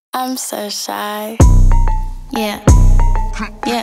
I'm so shy. Yeah. Yeah.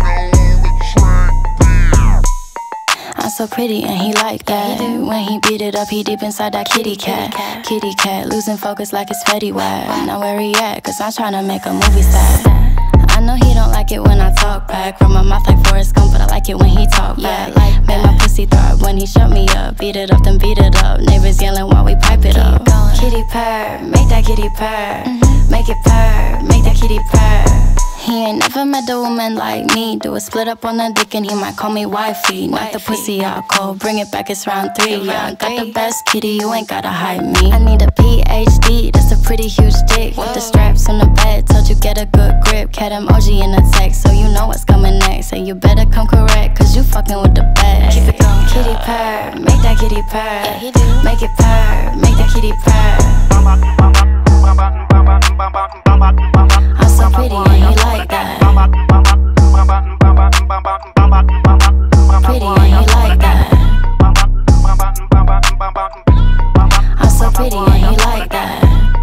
I'm so pretty and he like that. When he beat it up, he deep inside that kitty cat. Kitty cat, losing focus like it's Fetty Wap. Now where he at? Cause I'm tryna make a movie set. I know he don't like it when I talk back. From my mouth like Forrest Gump, but I like it when he talk back. Make my pussy throb when he shut me up. Beat it up, then beat it up. Neighbors yelling while we pipe it up. Kitty purr, make that kitty purr. Make it purr, make that kitty purr. He ain't never met a woman like me. Do a split up on the dick and he might call me wifey. Knock the pussy out cold, bring it back, it's round 3. Yeah, I got the best kitty, you ain't gotta hide me. I need a PhD, that's a pretty huge dick. With the straps on the bed, told you get a good grip. Cat emoji in the text, so you know what's coming next. And you better come correct, cause you fucking with the best. Keep it going. Kitty purr, make that kitty purr. Make it purr, make that kitty purr. I'm so pretty and he like that. Pretty and he like that. I'm so pretty and he like that.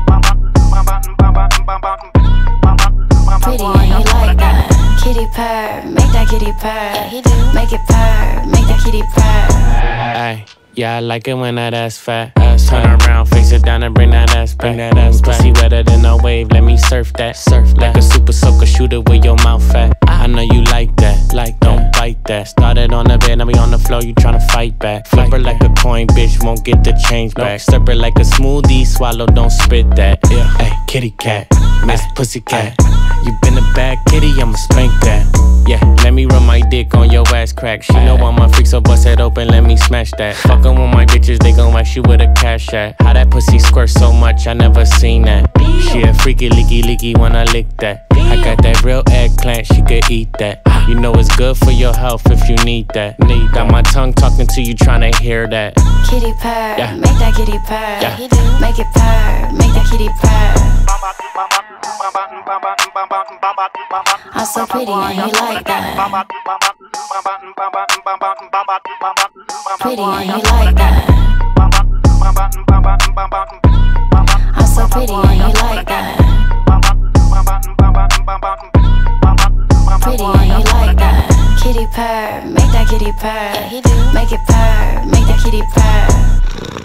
Pretty and he like that. Kitty purr, make that kitty purr. Make it purr, make that kitty purr. Ay, yeah, I like it when that ass fat. Turn around, face it down and bring that ass back. Pussy wetter than a wave, let me surf that. Like a super soaker, shooter with your mouth fat. I know you like that, don't bite that. Started on the bed, now we on the floor, you tryna fight back. Flip her like a coin, bitch, won't get the change back. Stir her like a smoothie, swallow, don't spit that. Ay, kitty cat, Miss Pussycat. You been a bad kitty, I'ma spank that. Yeah, let me run my dick on your ass crack. She know I'm a freak, so bust it open, let me smash that. Fuckin' with my bitches, they gon' wax you with a cash at. How that pussy squirt so much, I never seen that. She a freaky, leaky when I lick that. I got that real eggplant, she could eat that. You know it's good for your health if you need that. Got my tongue talking to you, tryna hear that. Kitty purr, make that kitty purr. Make it purr, make that kitty purr. I'm so pretty and he like that. Pretty and he like that. I'm so pretty and he like that. Pretty and he like that. Kitty purr, make that kitty purr. Make it purr, make that kitty purr.